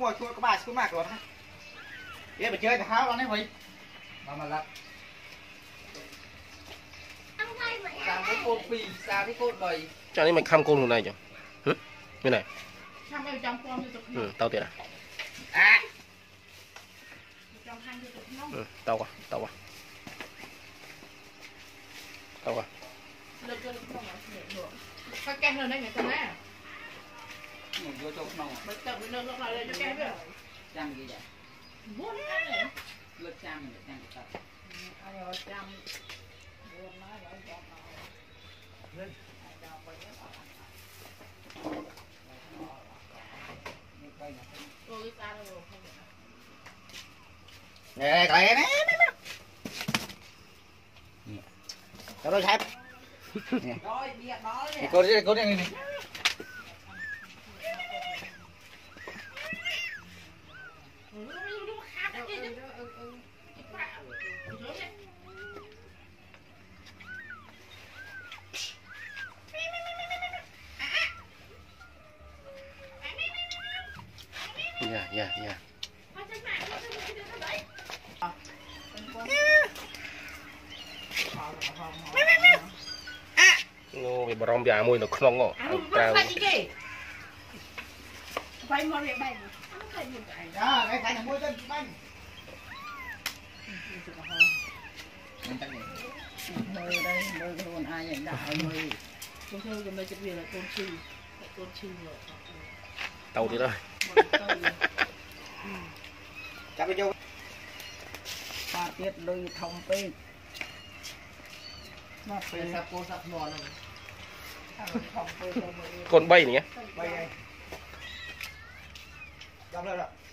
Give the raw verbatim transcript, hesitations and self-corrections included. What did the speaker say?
ngồi chua có bài xuống mạc rồi ha đi mà chơi thì háo lắm đấy mày mà mà lật sao cái côn phi sao cái côn bầy cho nên mày khăm côn lúc này chứ hử bên này ừ, tao tiền à à ừ, tao qua tao qua tao qua cái kem lên đây mày cầm nè mình vô chỗ nông mày cầm cái nước lại đây cho kem nữa chăm gì vậy muốn ăn này lượt chăm để chăm cái tập ai rồi chăm buồn nói vậy giọt nào nè cái này cho nó xếp rồi bịa đó thì cô đi cô đi này dạ dạ dạ ngô bị bom bia mùi nó không ngọ phải phải mua để bay đó cái này mua chân bánh hơi đây hơi còn ai nhận đạo hơi tôi thôi còn đây cái việc là tôn chi tôn chi rồi tàu thì đó chả biết đâu ta tiết đôi thông tin nó phải sắp cô sắp ngon rồi con bay nhỉ bay đây trong đây rồi